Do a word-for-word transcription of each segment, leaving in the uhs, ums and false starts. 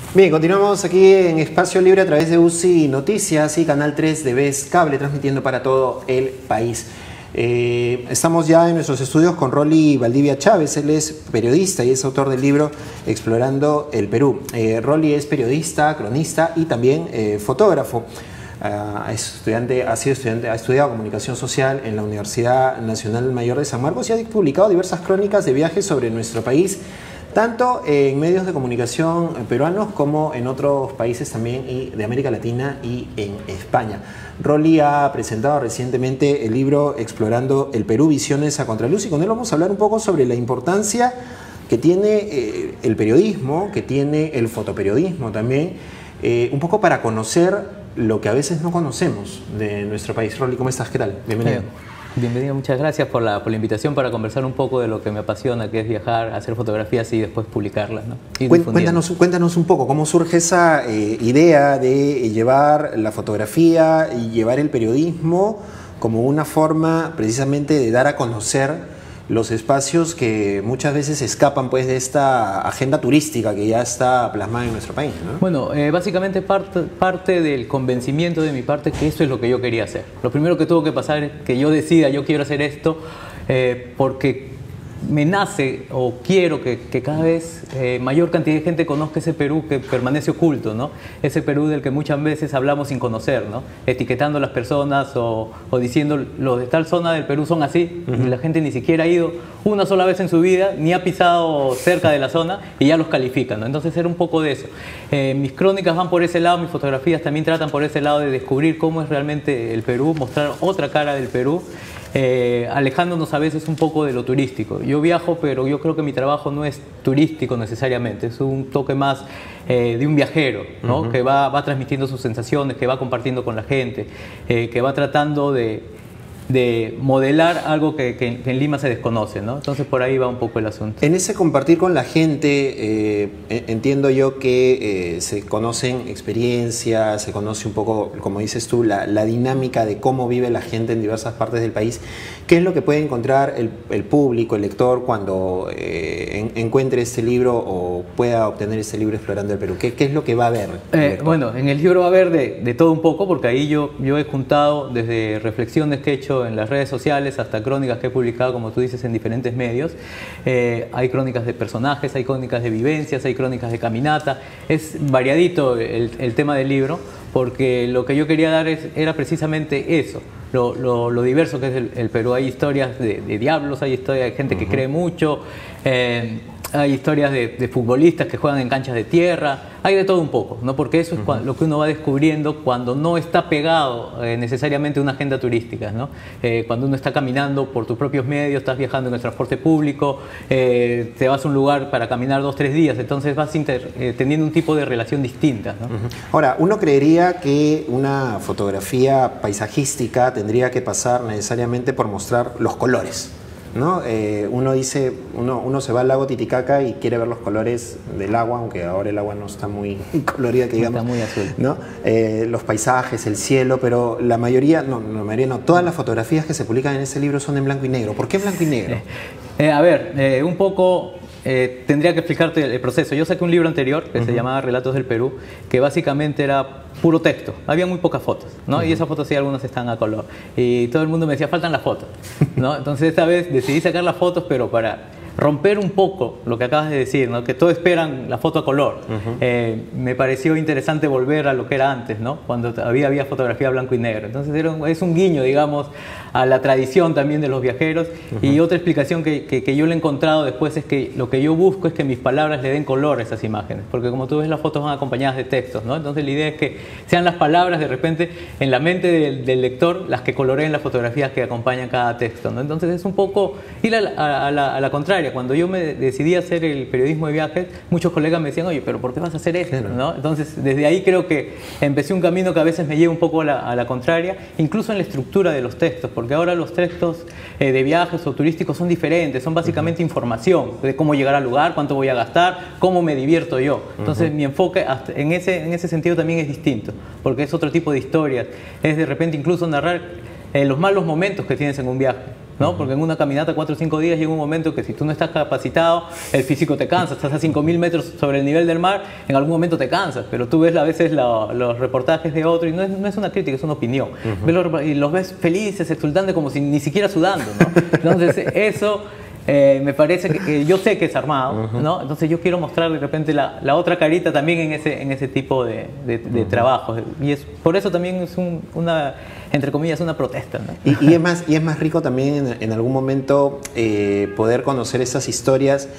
Bien, continuamos aquí en Espacio Libre a través de U C I Noticias y Canal tres de Vez Cable, transmitiendo para todo el país. Eh, estamos ya en nuestros estudios con Rolly Valdivia Chávez. Él es periodista y es autor del libro Explorando el Perú. Eh, Rolly es periodista, cronista y también eh, fotógrafo. Uh, es estudiante, ha sido estudiante, ha estudiado comunicación social en la Universidad Nacional Mayor de San Marcos y ha publicado diversas crónicas de viajes sobre nuestro país, tanto en medios de comunicación peruanos como en otros países también y de América Latina y en España. Rolly ha presentado recientemente el libro Explorando el Perú, Visiones a Contraluz, y con él vamos a hablar un poco sobre la importancia que tiene eh, el periodismo, que tiene el fotoperiodismo también, eh, un poco para conocer lo que a veces no conocemos de nuestro país. Rolly, ¿cómo estás? ¿Qué tal? Bienvenido. Eh, bienvenido, muchas gracias por la, por la invitación para conversar un poco de lo que me apasiona, que es viajar, hacer fotografías y después publicarlas, ¿no? Cuéntanos, cuéntanos un poco, ¿cómo surge esa eh, idea de llevar la fotografía y llevar el periodismo como una forma precisamente de dar a conocer los espacios que muchas veces escapan pues de esta agenda turística que ya está plasmada en nuestro país, ¿no? Bueno, eh, básicamente parte, parte del convencimiento de mi parte que eso es lo que yo quería hacer. Lo primero que tuvo que pasar es que yo decida, yo quiero hacer esto, eh, porque me nace o quiero que, que cada vez eh, mayor cantidad de gente conozca ese Perú que permanece oculto, ¿no? Ese Perú del que muchas veces hablamos sin conocer, ¿no? Etiquetando a las personas o, o diciendo los de tal zona del Perú son así, uh-huh. Y la gente ni siquiera ha ido una sola vez en su vida, ni ha pisado cerca de la zona y ya los califican, ¿no? Entonces era un poco de eso. Eh, mis crónicas van por ese lado, mis fotografías también tratan por ese lado de descubrir cómo es realmente el Perú, mostrar otra cara del Perú. Eh, alejándonos a veces un poco de lo turístico. Yo viajo, pero yo creo que mi trabajo no es turístico necesariamente, es un toque más eh, de un viajero, ¿no? Uh-huh. Que va, va transmitiendo sus sensaciones, que va compartiendo con la gente, eh, que va tratando de, de modelar algo que, que, que en Lima se desconoce, ¿no? Entonces por ahí va un poco el asunto. En ese compartir con la gente, eh, entiendo yo que eh, se conocen experiencias, se conoce un poco, como dices tú, la, la dinámica de cómo vive la gente en diversas partes del país. ¿Qué es lo que puede encontrar el, el público, el lector, cuando eh, en, encuentre este libro o pueda obtener este libro Explorando el Perú? ¿Qué, qué es lo que va a ver? Eh, bueno, en el libro va a haber de, de todo un poco, porque ahí yo, yo he juntado desde reflexiones que he hecho en las redes sociales hasta crónicas que he publicado, como tú dices, en diferentes medios. Eh, hay crónicas de personajes, hay crónicas de vivencias, hay crónicas de caminata. Es variadito el, el tema del libro, porque lo que yo quería dar es, era precisamente eso, lo, lo, lo diverso que es el, el Perú. Hay historias de, de diablos, hay historias de gente uh-huh. que cree mucho, eh, hay historias de, de futbolistas que juegan en canchas de tierra, hay de todo un poco, ¿no? Porque eso es uh-huh. lo que uno va descubriendo cuando no está pegado eh, necesariamente a una agenda turística, ¿no? Eh, cuando uno está caminando por tus propios medios, estás viajando en el transporte público, eh, te vas a un lugar para caminar dos, tres días, entonces vas inter, eh, teniendo un tipo de relación distinta, ¿no? Uh-huh. Ahora, uno creería que una fotografía paisajística tendría que pasar necesariamente por mostrar los colores, ¿no? Eh, uno dice, uno, uno se va al lago Titicaca y quiere ver los colores del agua, aunque ahora el agua no está muy colorida, que digamos, está muy azul, ¿no? Eh, los paisajes, el cielo, pero la mayoría, no, la mayoría no, todas las fotografías que se publican en ese libro son en blanco y negro. ¿Por qué blanco y negro? Eh, eh, a ver, eh, un poco eh, tendría que explicarte el proceso. Yo saqué un libro anterior que uh-huh. se llamaba Relatos del Perú, que básicamente era puro texto, había muy pocas fotos, ¿no? Uh-huh. Y esas fotos sí, algunas están a color. Y todo el mundo me decía, faltan las fotos, ¿no? Entonces esta vez decidí sacar las fotos, pero para romper un poco lo que acabas de decir, ¿no? Que todos esperan la foto a color. Uh-huh. eh, me pareció interesante volver a lo que era antes, ¿no? Cuando había, había fotografía blanco y negro. Entonces era un, es un guiño, digamos, a la tradición también de los viajeros. Uh-huh. Y otra explicación que, que, que yo le he encontrado después es que lo que yo busco es que mis palabras le den color a esas imágenes, porque como tú ves, las fotos van acompañadas de textos, ¿no? Entonces la idea es que sean las palabras de repente en la mente del, del lector las que coloreen las fotografías que acompañan cada texto, ¿no? Entonces es un poco ir a la, a la, a la contraria. Cuando yo me decidí a hacer el periodismo de viajes, muchos colegas me decían, oye, pero ¿por qué vas a hacer esto? ¿No? Entonces, desde ahí creo que empecé un camino que a veces me lleva un poco a la, a la contraria, incluso en la estructura de los textos, porque ahora los textos eh, de viajes o turísticos son diferentes, son básicamente uh-huh. información de cómo llegar al lugar, cuánto voy a gastar, cómo me divierto yo. Entonces, uh-huh. mi enfoque hasta en, ese, en ese sentido también es distinto, porque es otro tipo de historias, es de repente incluso narrar eh, los malos momentos que tienes en un viaje. ¿no? Porque en una caminata cuatro o cinco días llega un momento que si tú no estás capacitado, el físico te cansa, estás a cinco mil metros sobre el nivel del mar, en algún momento te cansas, pero tú ves a veces la, los reportajes de otro y no es, no es una crítica, es una opinión. Uh-huh. ves los, y los ves felices, exultantes, como si ni siquiera sudando, ¿no? Entonces eso... Eh, me parece que, que yo sé que es armado, uh-huh. ¿no? Entonces yo quiero mostrar de repente la, la otra carita también en ese, en ese tipo de, de, de uh-huh. trabajos. Y es, por eso también es un, una, entre comillas, una protesta, ¿no? Y, y, es, más, y es más rico también en, en algún momento eh, poder conocer esas historias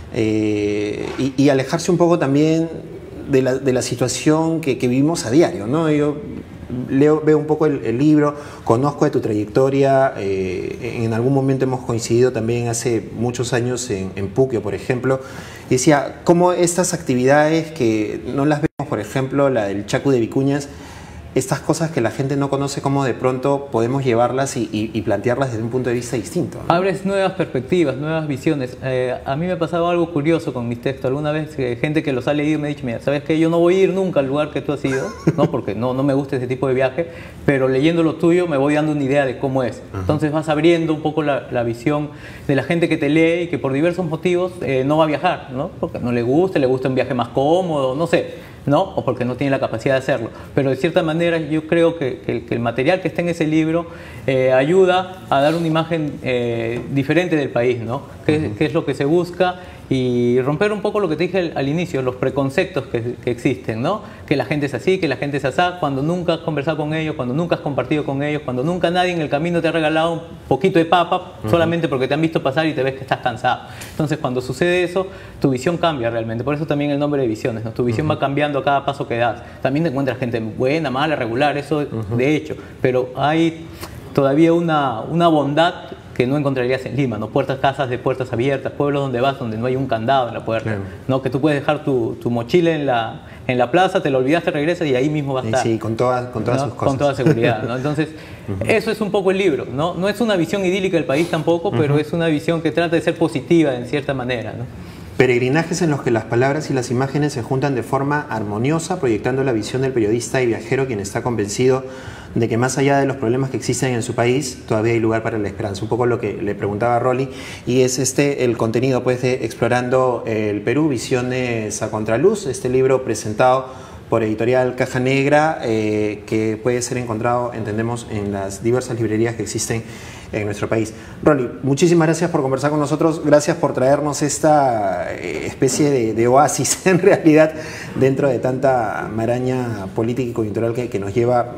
eh, y, y alejarse un poco también de la, de la situación que, que vivimos a diario, ¿no? Yo leo, veo un poco el, el libro, conozco de tu trayectoria, eh, en algún momento hemos coincidido también hace muchos años en, en Puquio, por ejemplo, y decía, cómo estas actividades que no las vemos, por ejemplo, la del Chacu de Vicuñas, estas cosas que la gente no conoce, cómo de pronto podemos llevarlas y, y, y plantearlas desde un punto de vista distinto, ¿no? Abres nuevas perspectivas, nuevas visiones. Eh, a mí me ha pasado algo curioso con mis textos. Alguna vez eh, gente que los ha leído me ha dicho, mira, ¿sabes qué? Yo no voy a ir nunca al lugar que tú has ido, ¿no? Porque no, no me gusta ese tipo de viaje, pero leyendo lo tuyo me voy dando una idea de cómo es. Uh-huh. Entonces vas abriendo un poco la, la visión de la gente que te lee y que por diversos motivos eh, no va a viajar, ¿no? Porque no le gusta, le gusta un viaje más cómodo, no sé, ¿no? O porque no tiene la capacidad de hacerlo. Pero de cierta manera yo creo que, que, que el material que está en ese libro eh, ayuda a dar una imagen eh, diferente del país, ¿no? ¿Qué, uh-huh. qué es lo que se busca? Y romper un poco lo que te dije al, al inicio, los preconceptos que, que existen, ¿no? Que la gente es así, que la gente es así, cuando nunca has conversado con ellos, cuando nunca has compartido con ellos, cuando nunca nadie en el camino te ha regalado un poquito de papa, uh-huh. solamente porque te han visto pasar y te ves que estás cansado. Entonces cuando sucede eso, tu visión cambia realmente. Por eso también el nombre de Visiones, ¿no? Tu visión uh-huh. va cambiando a cada paso que das. También te encuentras gente buena, mala, regular, eso uh-huh. de hecho. Pero hay todavía una, una bondad que no encontrarías en Lima, ¿no? Puertas, casas de puertas abiertas, pueblos donde vas donde no hay un candado en la puerta, claro. ¿no? Que tú puedes dejar tu, tu mochila en la, en la plaza, te lo olvidaste, regresas y ahí mismo va a estar. Sí, con todas, con todas ¿no? sus cosas. Con toda seguridad, ¿no? Entonces, uh-huh. eso es un poco el libro, ¿no? No es una visión idílica del país tampoco, uh-huh. pero es una visión que trata de ser positiva en cierta manera, ¿no? Peregrinajes en los que las palabras y las imágenes se juntan de forma armoniosa, proyectando la visión del periodista y viajero, quien está convencido de que más allá de los problemas que existen en su país, todavía hay lugar para la esperanza. Un poco lo que le preguntaba a Rolly, y es este el contenido pues, de Explorando el Perú, Visiones a Contraluz, este libro presentado por Editorial Caja Negra, eh, que puede ser encontrado, entendemos, en las diversas librerías que existen en nuestro país. Rolly, muchísimas gracias por conversar con nosotros, gracias por traernos esta eh, especie de, de oasis, en realidad, dentro de tanta maraña política y coyuntural que, que nos lleva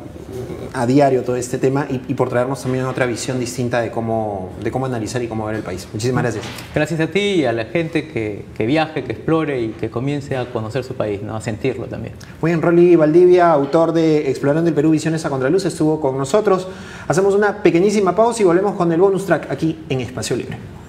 a diario todo este tema, y, y por traernos también otra visión distinta de cómo, de cómo analizar y cómo ver el país. Muchísimas gracias. Gracias a ti y a la gente que, que viaje, que explore y que comience a conocer su país, ¿no? A sentirlo también. Muy bien, Rolly Valdivia, autor de Explorando el Perú, Visiones a Contraluz, estuvo con nosotros. Hacemos una pequeñísima pausa y volvemos con el bonus track aquí en Espacio Libre.